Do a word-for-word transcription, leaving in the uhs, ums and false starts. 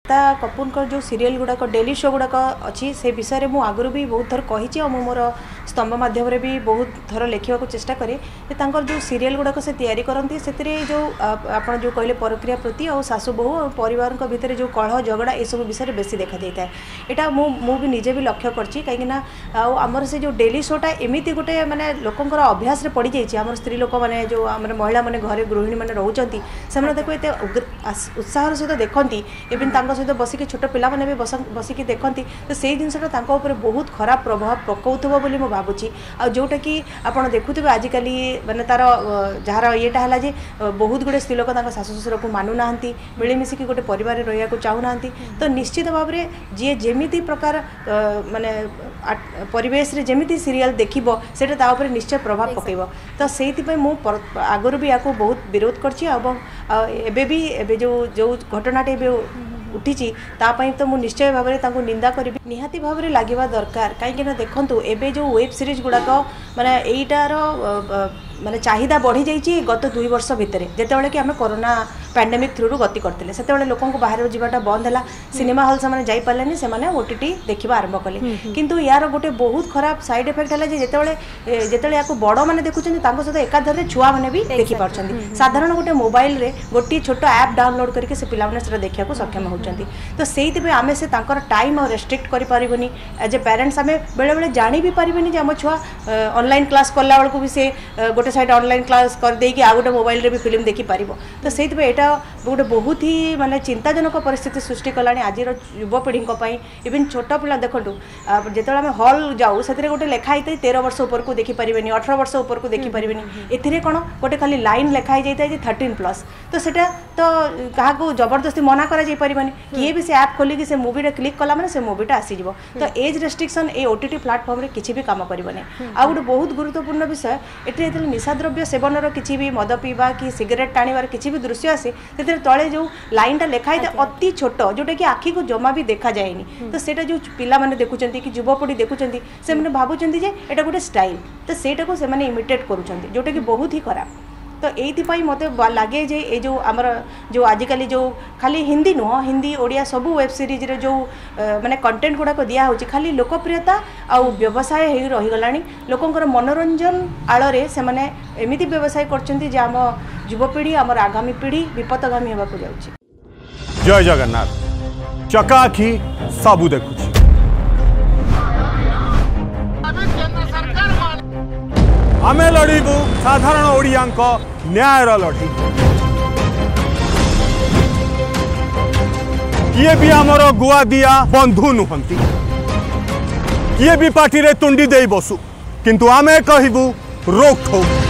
कपूर जो सीरियल गुड़ाक daily show गुड़ाक अच्छी से विषय में आगुरी भी बहुत थर कही मोर स्तंभ मध्यम भी बहुत थर लिखा चेष्टा करे जो सीरियल गुड़ाक से तैयारी करती से जो आप जो कहले प्रक्रिया प्रति और सासू बहु और परिवार भितर जो कलह झगड़ा ये सब विषय बेसी देखा जाता है। यहाँ मुझे निजे भी लक्ष्य करछि कहीं आमर से जो डेली शोटा एमती गोटे माने लोकंर अभ्यास रे पड़ जाइए आम स्त्री लोक मैंने जो आम महिला मैंने घरे गृहिणी मैंने रोचंती से उत्साह सहित देखती इवन सहित बसिक छोट पिला भी बस बसिक देखती तो से जिनसा बहुत खराब प्रभाव पकाउथबो बोली मु भाबुची आ जोटा कि आपड़ देखुवे आजिकल माने तार जार येटा है जे बहुत गुड़े स्त्री लोक शाशु शशुर को मानुना मिलमिशिकी गोटे परिवार रहा चाहूना तो निश्चित भाव में जी जमी प्रकार माने परिवेश रे जमी सीरियल देखिबो सेटा ता ऊपर निश्चय प्रभाव पकेब तो से मु आगुरी भी या बहुत विरोध करछि एबे भी एबे जो जो घटनाटे उठी तापाई तो मुझे निश्चय भाव में निंदा करी निहाती भाव में लगे दरकार कहीं देखूँ एबे जो वेब सीरीज गुड़ाक माने एइटार माने चाहिदा बढ़ी जाइए गत दुई वर्ष भितर जितेबाला कि आम कोरोना पैंडेमिक थ्रु गति करते से लोक बाहर जावाटा बंद है सिनेमा हल से जाई पारे से ओटीटी देखा आरंभ कले किंतु यार गोटे बहुत खराब साइड इफेक्ट है जिते जिते या बड़ मैंने देखुं सहित एकाधर छुआ मैंने भी देखिपार साधारण गोटे मोबाइल रे गोटे छोट ऐप डाउनलोड करके से पिलाने देखा सक्षम होती तो से आम से टाइम और रेस्ट्रिक्ट करें एज ए पेरेन्ट्स आम बेले बेले जानी भी पारे आम छुआ ऑनलाइन क्लास कला बेलू भी से गोटे साइड ऑनलाइन क्लास कर देकी आ गोटे मोबाइल रे भी फिल्म देखी पारिबो तो से एटा गोटे बहुत ही माने चिंताजनक परिस्थिति सृष्टि कलानी आज युवपीढ़ी इवन छोट पिला देखु जो आम हल जाऊ से गोटे लेखाई तेरह वर्ष उपर को देखिपारे अठर वर्ष उपर को देखिपारे ए कौन गोटे खाली लाइन लेखाई जाए थर्टीन प्लस तो सेटा तो क्या जबरदस्ती मना कर किए भी से ऐप खोलिकी से मुवीटा क्लिक कला मैंने से मुवीटा आसीज तो एज रेस्ट्रिक्शन ए ओटीटी प्लाटफर्म रे किसी भी काम करने आ गोटे बहुत गुरुत्वपूर्ण विषय ये निशाद्रव्य सेवन किसी भी मद पीवा कि सिगरेट टाणीबार किसी भी दृश्य आसे से तले जो लाइनटा लिखाई था अति छोट जोटा कि आखि को जमा भी देखा जाएनी तो सेटा जो पिला माने देखुचंती कि युवपीढ़ी देखुचंती से माने भाबुचंती जे एटा गोटे स्टाइल तो सेटा को से माने इमिटेट करूचंती जोटा कि बहुत ही खराब तो ये मत लगे जे ये जो आमर जो आजिकल जो खाली हिंदी नुह हिंदी ओडिया सबू वेब सीरीज रे जो माने कंटेंट गुड़ाक दिया होची खाली लोकप्रियता आ व्यवसाय हो रहीगला लोकंर मनोरंजन आड़े से माने एमिति व्यवसाय करछंती जे आम युवपीढ़ी आमर आगामी पीढ़ी विपदगामी होगा जाउची। जय जगन्नाथ चकाखी सबू देखुची आमे लड़ीबू साधारण ओडियांक न्यायर लड़ी किए भी आमर गुआ दिया बंधु नुहंती किए भी पार्टी रे तुंडी दे बसु किंतु आमे कहबू रोक ठोक